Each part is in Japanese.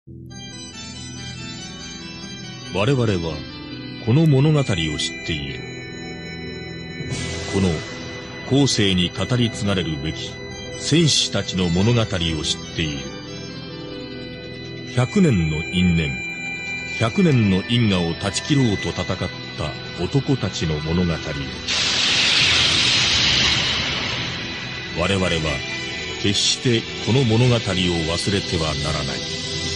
我々はこの物語を知っている。この後世に語り継がれるべき戦士たちの物語を知っている。100年の因縁、100年の因果を断ち切ろうと戦った男たちの物語を。我々は決してこの物語を忘れてはならない。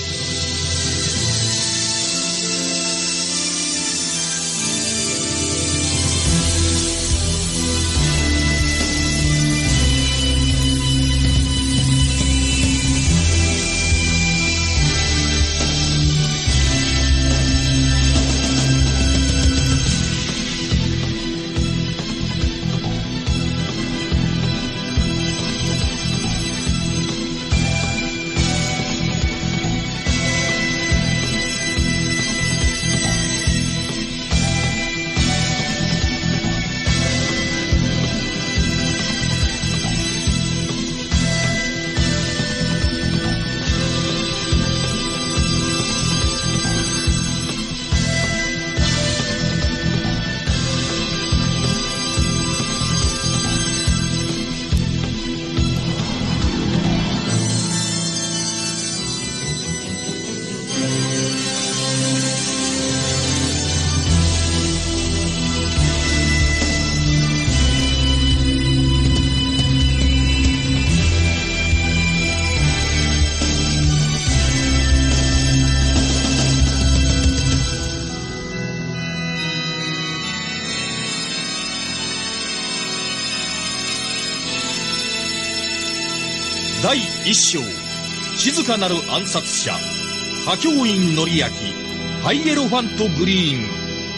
第一章、静かなる暗殺者、歌教員典明、ハイエロファントグリーン。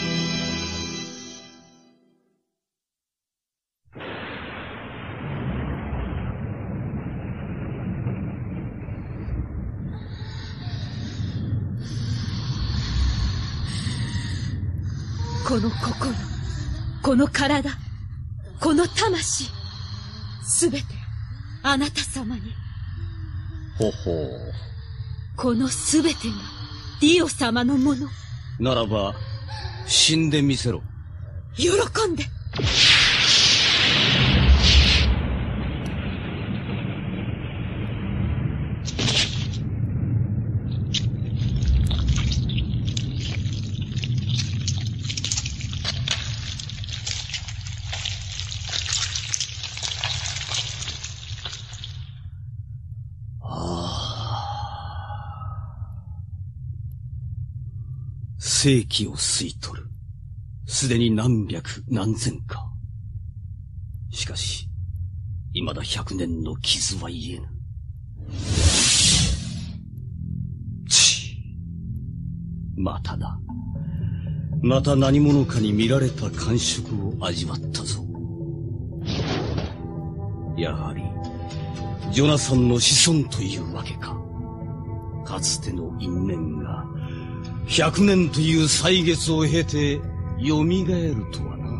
この心、この体、この魂、すべてあなた様に。 ほほう。 このすべてがディオ様のもの。 ならば、死んでみせろ。 喜んで。 世紀を吸い取る。すでに何百何千か。しかし、未だ100年の傷は癒えぬ。まただ。また何者かに見られた感触を味わったぞ。やはり、ジョナサンの子孫というわけか。かつての因縁が、100年という歳月を経て、蘇るとはな。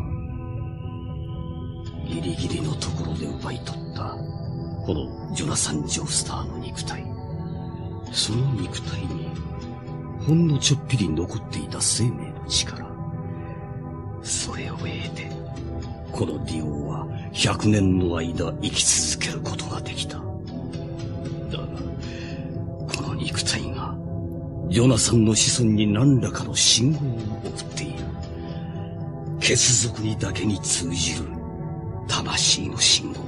ギリギリのところで奪い取った、このジョナサン・ジョースターの肉体。その肉体に、ほんのちょっぴり残っていた生命の力。それを得て、このディオは100年の間生き続けることができた。だが、この肉体が、ジョナサンの子孫に何らかの信号を送っている。血族にだけに通じる魂の信号を。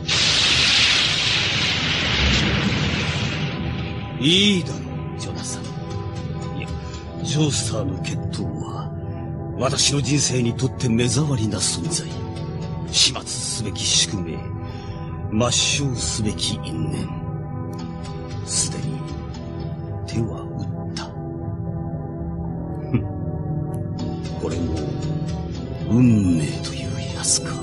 いいだろう、ジョナサン。いや、ジョースターの血統は、私の人生にとって目障りな存在。始末すべき宿命、抹消すべき因縁。すでに手は打った。これも運命というやつか。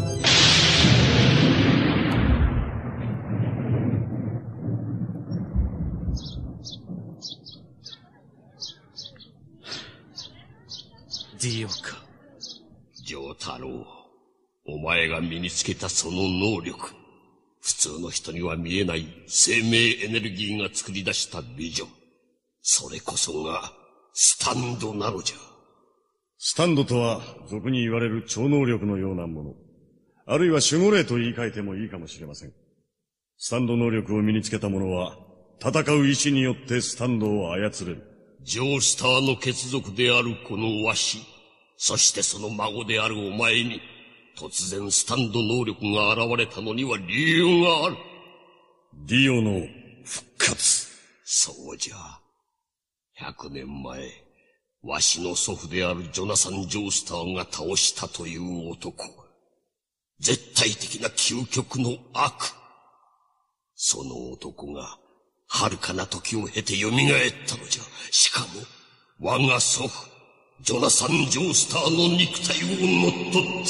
ディオか。 ジョータロウ、お前が身につけたその能力、普通の人には見えない生命エネルギーが作り出したビジョン。 それこそがスタンドなのじゃ。 スタンドとは俗に言われる超能力のようなもの、あるいは守護霊と言い換えてもいいかもしれません。スタンド能力を身につけた者は戦う意志によってスタンドを操れる。 ジョースターの血族であるこのわし、そしてその孫であるお前に突然スタンド能力が現れたのには理由がある。 ディオの復活。 そうじゃ。100年前、わしの祖父であるジョナサン・ジョースターが倒したという男。絶対的な究極の悪。その男が遥かな時を経て蘇ったのじゃ。しかも、我が祖父、ジョナサン・ジョースターの肉体を乗っ取って。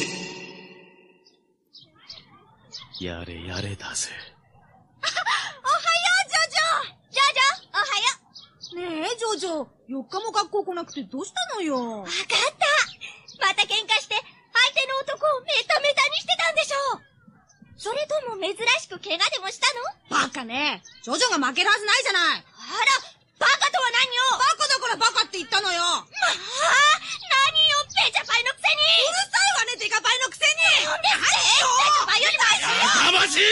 やれやれだぜ。 おはよう、ジョジョ。ジョジョ、おはよう。ねえ、ジョジョ、4日も学校来なくてどうしたのよ。わかった。また喧嘩して、相手の男をメタメタにしてたんでしょう。それとも珍しく怪我でもしたの？バカね。ジョジョが負けるはずないじゃない。あら、バカとは何よ。バカだからバカって言ったのよ。まあ、何よ、ペジャパイのくせに。うるさいわね、デカパイのくせに。なんでペジャパイよりマシよ。 やかましい。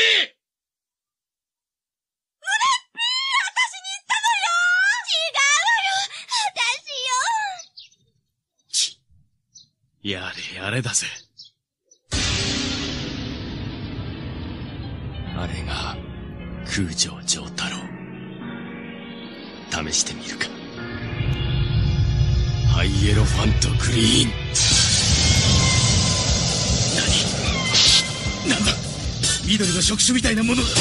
やれやれだぜ。あれが空城城太郎。試してみるか。ハイエロファントグリーン。なんだ、緑の触手みたいなものだ。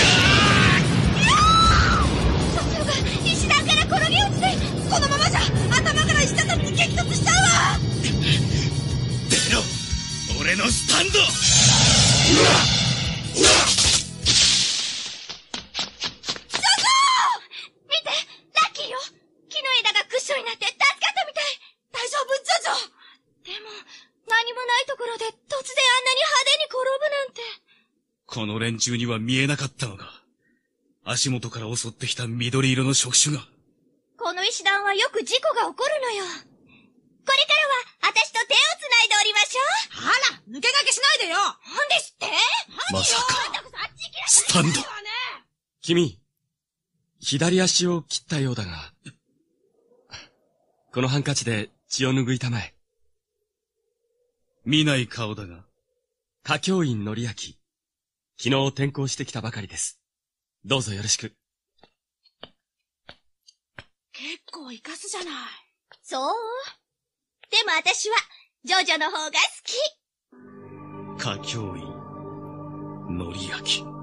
途中が石段から転げ落ちて、このままじゃ頭から石畳に激突しちゃうわ。 出ろ、俺のスタンド。この連中には見えなかったのか。足元から襲ってきた緑色の触手が。 この石段はよく事故が起こるのよ。これからは私と手をつないでおりましょう。あら、抜け駆けしないでよ。なんですって？ まさかスタンド。君、左足を切ったようだが、このハンカチで血を拭いたまえ。見ない顔だが。歌教員則明。昨日転校してきたばかりです。どうぞよろしく。 結構イカすじゃない。そう。でも私は、ジョジョの方が好き。 歌教員、則明。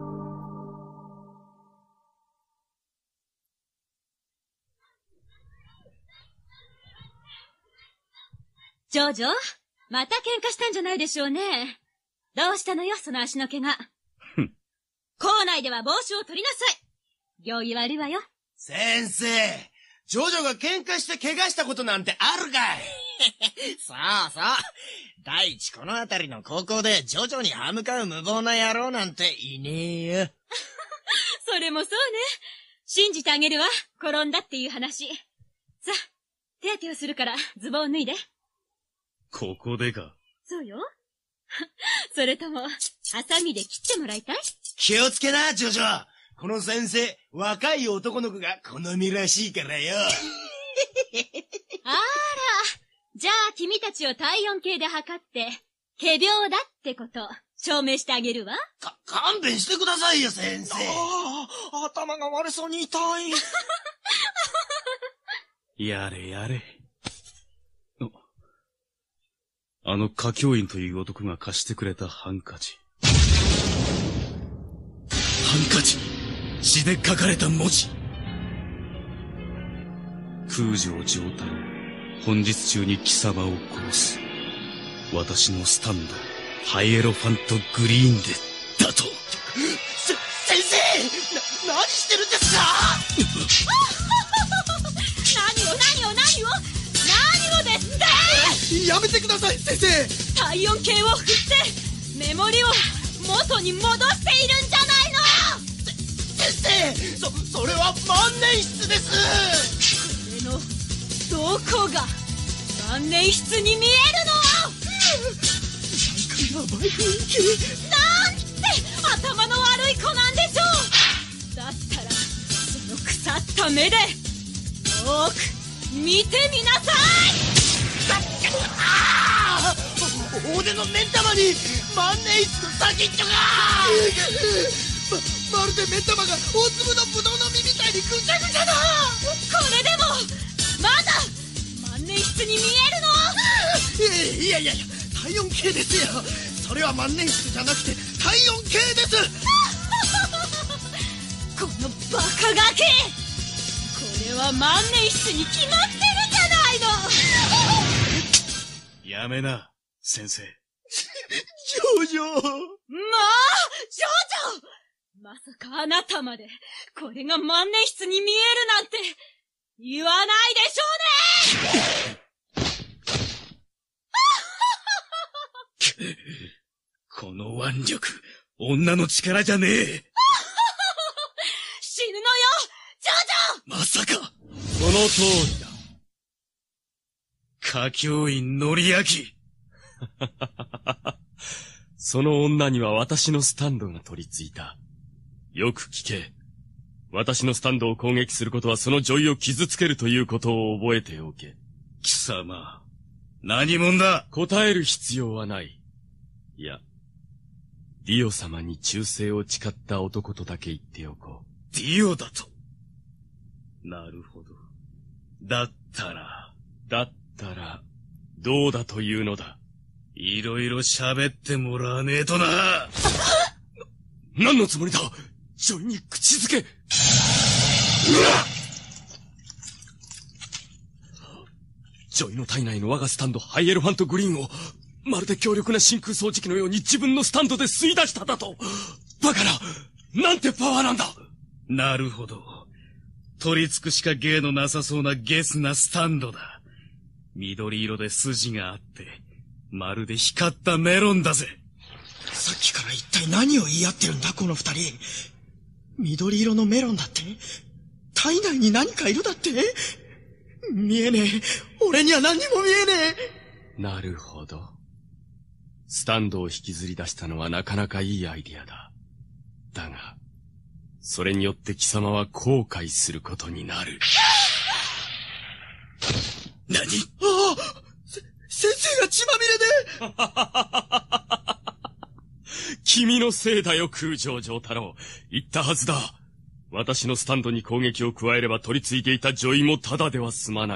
ジョジョ、また喧嘩したんじゃないでしょうね。どうしたのよ、その足の怪我。校内では帽子を取りなさい。行儀悪いわよ。 先生、ジョジョが喧嘩して怪我したことなんてあるかい。そうそう。第一この辺りの高校でジョジョに歯向かう無謀な野郎なんていねえよ。 それもそうね。信じてあげるわ。転んだっていう話。さあ、手当てをするからズボンを脱いで。 ここでか。 そうよ。それとも、ハサミで切ってもらいたい？ 気をつけな、ジョジョ。この先生、若い男の子が好みらしいからよ。 あら、じゃあ君たちを体温計で測って、仮病だってこと、証明してあげるわ。 勘弁してくださいよ、先生。 頭が割れそうに痛い。 やれやれ。あの歌教員という男が貸してくれたハンカチ。ハンカチに血で書かれた文字。空城城太郎、本日中に貴様を殺す。私のスタンド、ハイエロファントグリーンで、だと。 先生！何してるんですか？ 何をですってやめてください、先生！ 体温計を振って、メモリを元に戻しているんじゃないの！ 先生！それは万年筆です！ 万年筆に見えるの。 なんかやばい雰囲気。 なんて頭の悪い子なんでしょう。だったらその腐った目でよーく見てみなさい。 俺の目ん玉に万年筆の先っちょがまるで目ん玉が大粒のブドウの実みたいにぐちゃぐちゃだ。 これでもまだ万年筆に見えるの。 いやいや体温計ですよ。それは万年筆じゃなくて体温計です。 このバカガキ、これは万年筆に決まってるじゃないの。 やめな先生。 ジョジョ。 まあ、ジョジョ、まさかあなたまでこれが万年筆に見えるなんて言わないでしょうね。 この腕力、女の力じゃねえ。 死ぬのよ、ジョジョ。 まさか。その通りだ。歌教員のりあき。その女には私のスタンドが取り付いた。よく聞け。私のスタンドを攻撃することはその女医を傷つけるということを覚えておけ。貴様、何者だ？答える必要はない。いや、ディオ様に忠誠を誓った男とだけ言っておこう。ディオだと？なるほど。だったら、どうだというのだ。いろいろ喋ってもらわねえとな。何のつもりだ？ジョイに口づけ。ジョイの体内の我がスタンドハイエロファントグリーンをまるで強力な真空掃除機のように自分のスタンドで吸い出しただと。だからなんてパワーなんだ。なるほど。取り付くしか芸のなさそうなゲスなスタンドだ。緑色で筋があってまるで光ったメロンだぜ。 さっきから一体何を言い合ってるんだこの二人。緑色のメロンだって？体内に何かいるだって？見えねえ。俺には何にも見えねえ。なるほど。スタンドを引きずり出したのはなかなかいいアイディアだ。だが、それによって貴様は後悔することになる。何？ああ！先生が血まみれで君のせいだよ、空城城太郎。言ったはずだ。私のスタンドに攻撃を加えれば取り付いていたジョイもただでは済まない。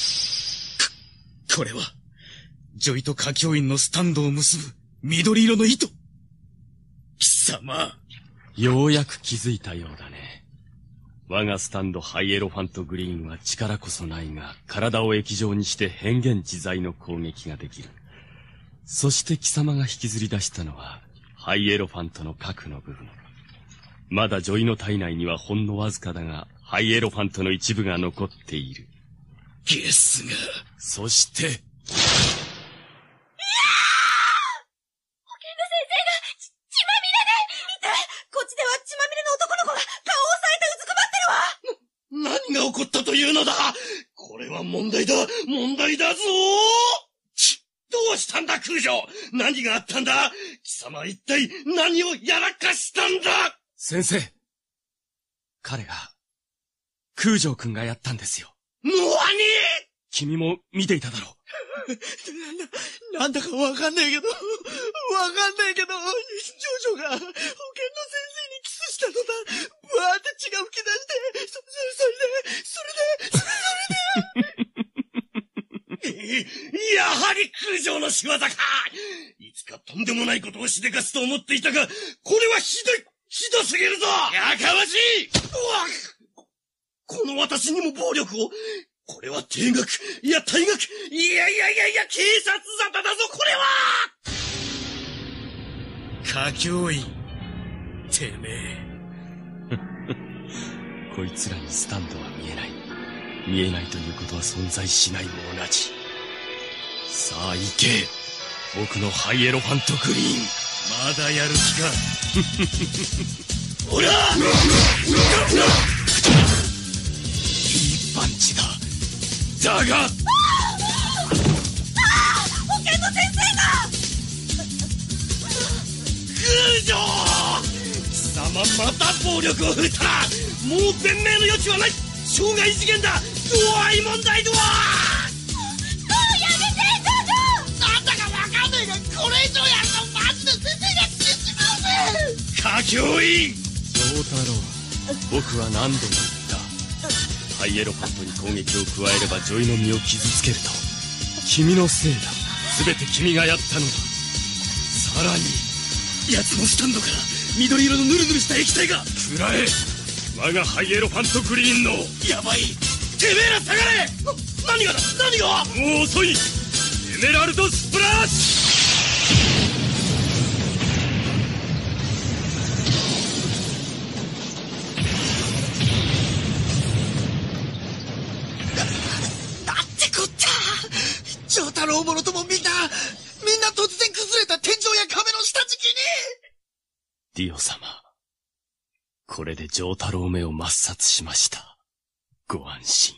これは、ジョイと歌教員のスタンドを結ぶ緑色の糸。貴様。ようやく気づいたようだね。我がスタンドハイエロファントグリーンは力こそないが、体を液状にして変幻自在の攻撃ができる。そして貴様が引きずり出したのは、ハイエロファントの核の部分。まだジョイの体内にはほんのわずかだが、ハイエロファントの一部が残っている。ですが、そして、 保健の先生が血まみれで、痛い。こっちでは血まみれの男の子が顔を押さえてうずくまってるわ。 何が起こったというのだ。これは問題だぞ。どうしたんだ空城。何があったんだ。貴様は一体何をやらかしたんだ。 先生、彼が空城君がやったんですよ。 何？ 君も見ていただろう。なんだかわかんねえけど、ジョジョが保健の先生にキスしたのだ。ブワーって血が噴き出して、それで。やはり空城の仕業か。いつかとんでもないことをしでかすと思っていたが、これはひどすぎるぞ。やかましい。この私にも暴力を。これは退学、いや退学、いや警察沙汰だぞこれは。 歌教員、てめえ。こいつらにスタンドは見えない。見えないということは存在しないも同じ。さあ行け、僕のハイエロファントグリーン。まだやる気か。ほらいいパンチだ。だがまた暴力を振るったらもう弁明の余地はない。傷害事件だ。怖い問題だ。 もうやめて、ジョジョ。なんだかわかんねえが、これ以上やるとマジで先生が死んじまうぜ。 歌教員丈太郎、僕は何度も言った。ハイエロファントに攻撃を加えればジョイの身を傷つけると。君のせいだ。全て君がやったのだ。さらに奴のスタンドから緑色のヌルヌルした液体が。 くらえ、我がハイエロファントグリーンの。 やばい、てめえら下がれ。何がだ、何が。 もう遅い。エメラルドスプラッシュ。 丈太郎もろともみんな突然崩れた天井や壁の下敷きに。 ディオ様、これで丈太郎めを抹殺しました。ご安心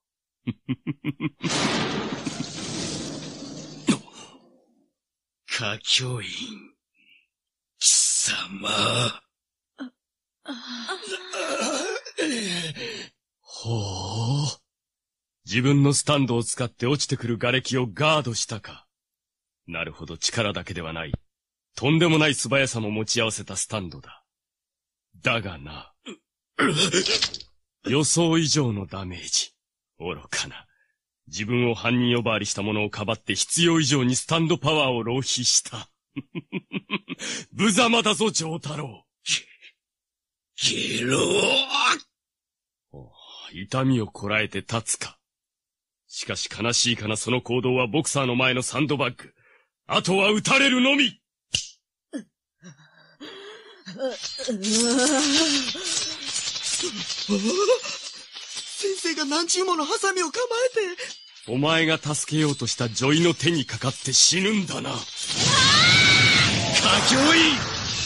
を。 歌教員、貴様。 ほう。自分のスタンドを使って落ちてくる瓦礫をガードしたか。なるほど、力だけではない。とんでもない素早さも持ち合わせたスタンドだ。だがな。予想以上のダメージ。愚かな。自分を犯人呼ばわりした者をかばって必要以上にスタンドパワーを浪費した。無様だぞ、丈太郎。 ゲロー。 痛みをこらえて立つか。しかし悲しいかな、その行動はボクサーの前のサンドバッグ。あとは撃たれるのみ。 先生が何十ものハサミを構えて。お前が助けようとしたジョイの手にかかって死ぬんだな。 歌教員。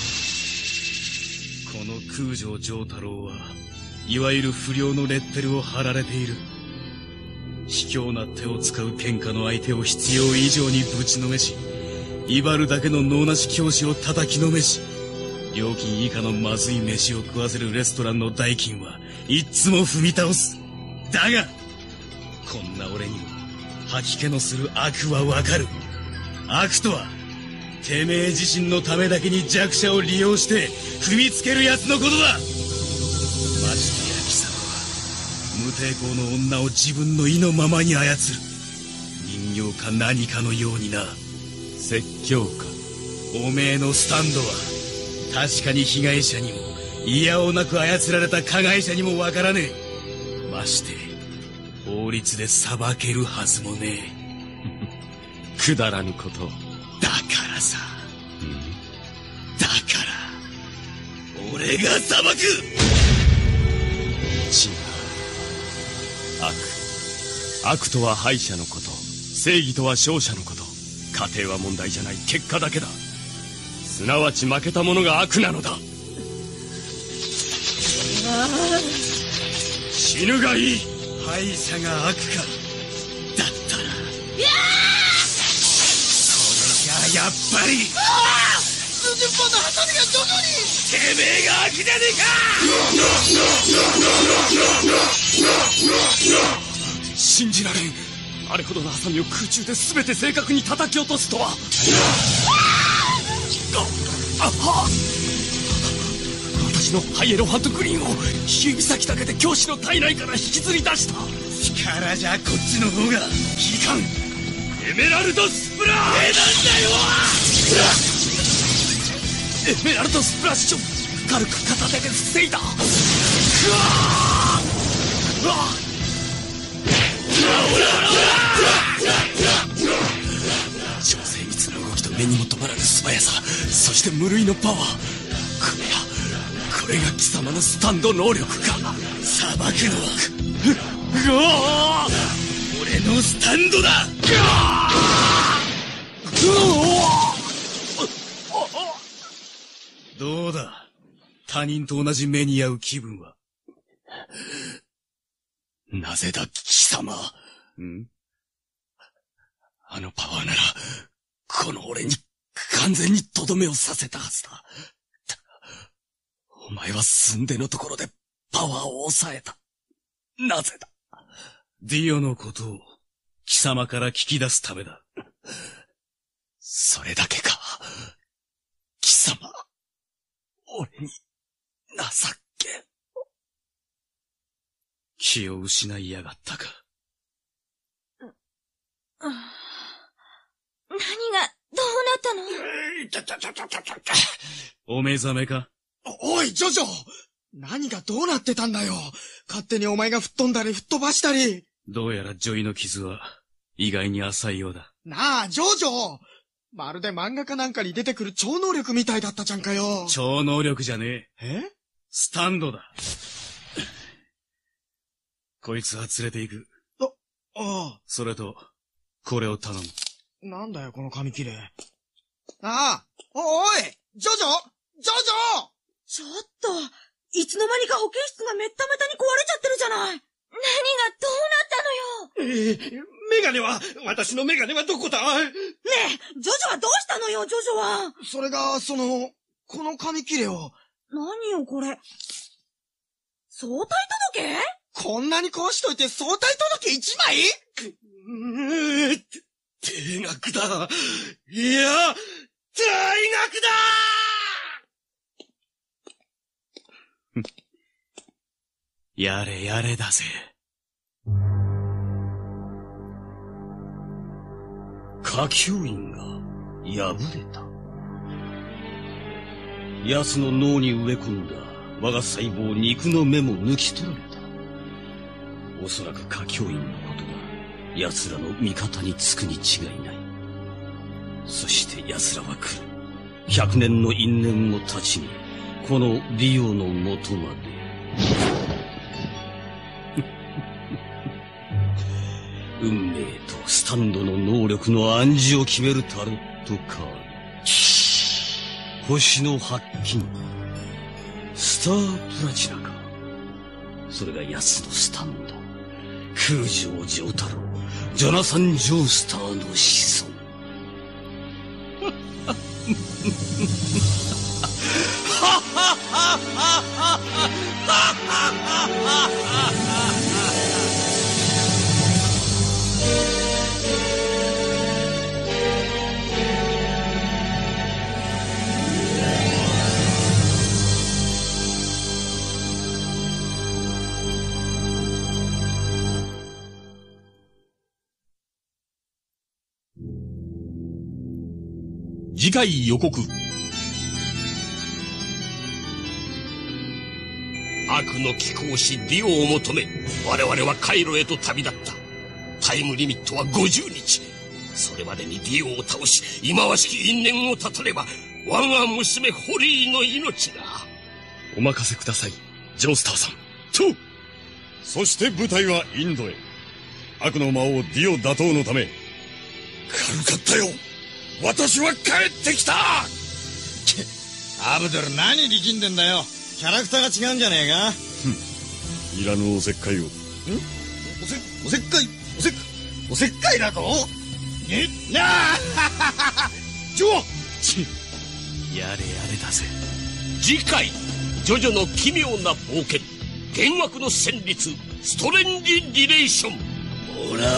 この空城丈太郎はいわゆる不良のレッテルを貼られている。卑怯な手を使う喧嘩の相手を必要以上にぶちのめし、威張るだけの能なし教師を叩きのめし、料金以下のまずい飯を食わせるレストランの代金はいっつも踏み倒す。だがこんな俺にも吐き気のする悪はわかる。悪とはてめえ自身のためだけに弱者を利用して踏みつける奴のことだ。ましてや貴様は無抵抗の女を自分の意のままに操る人形か何かのようにな。 説教か。 おめえのスタンドは確かに被害者にもいやおなく操られた加害者にもわからねえ。まして法律で裁けるはずもねえ。くだらぬこと。 だからさ、だから俺が裁く。 違う。悪とは敗者のこと、正義とは勝者のこと。過程は問題じゃない、結果だけだ。すなわち負けた者が悪なのだ。死ぬがいい。 敗者が悪か。だったらそれがやっぱり数十本のハサミが徐々に。てめえが悪じゃねえか。信じられん。あれほどのハサミを空中で全て正確に叩き落とすとは。私のハイエロファントグリーンを指先だけで教師の体内から引きずり出した。 力じゃこっちの方が。 いかん。エメラルドスプラッシュ。エメラルドスプラッシュを軽く片手で防いだ。超精密な動きと目にも止まらぬ素早さ、そして無類のパワー。これが貴様のスタンド能力か。 裁くのは俺のスタンドだ。どうだ、他人と同じ目に遭う気分は。 なぜだ貴様。あのパワーならこの俺に完全にとどめをさせたはずだ。 お前は寸出のところでパワーを抑えた。なぜだ？ディオのことを貴様から聞き出すためだ。それだけか。貴様、俺に情け。気を失いやがったか。 何がどうなったの？ お目覚めか？ おい、ジョジョ！何がどうなってたんだよ。勝手にお前が吹っ飛んだり吹っ飛ばしたり。 どうやらジョイの傷は意外に浅いようだ。 なあ、ジョジョ！まるで漫画かなんかに出てくる超能力みたいだったじゃんかよ。 超能力じゃねえ。 え？ スタンドだ。こいつは連れて行く。 ああ。 それと、これを頼む。 なんだよ、この紙切れ。ああ！おい！ジョジョ！ジョジョ！ ちょっと、いつの間にか保健室がめっためたに壊れちゃってるじゃない。何がどうなったのよ。 メガネは、私のメガネはどこだ？ ねえ、ジョジョはどうしたのよ、ジョジョは。 それが、この紙切れを。 何よ、これ。相対届け？ こんなにこうしといて相対届け1枚？ 定額だ。いや、大学だ！ やれやれだぜ。 火球印が破れた。奴の脳に植え込んだ我が細胞肉の目も抜き取られた。おそらく火球印のことが奴らの味方につくに違いない。そして奴らは来る。100年の因縁を断ちにこのリオの元まで。運命とスタンドの能力の暗示を決めるタロットカード。星の白金。スタープラチナか。それが奴のスタンド。空城城太郎、ジョナサン・ジョースターの子孫。 次回予告。 悪の貴公子ディオを求め、我々はカイロへと旅立った。タイムリミットは50日。それまでにディオを倒し、忌まわしき因縁を断たねば、我が娘ホリーの命が。 お任せください、ジョースターさん。 そして部隊はインドへ。悪の魔王ディオ打倒のため。 軽かったよ。私は帰ってきた。 アブドゥル何力んでんだよ。キャラクターが違うんじゃねえか。 いらぬおせっかいを。 おせっかいだと？なあジョやれやれだぜ。 次回、ジョジョの奇妙な冒険、幻惑の旋律、ストレンジ・ディレーション。 ほら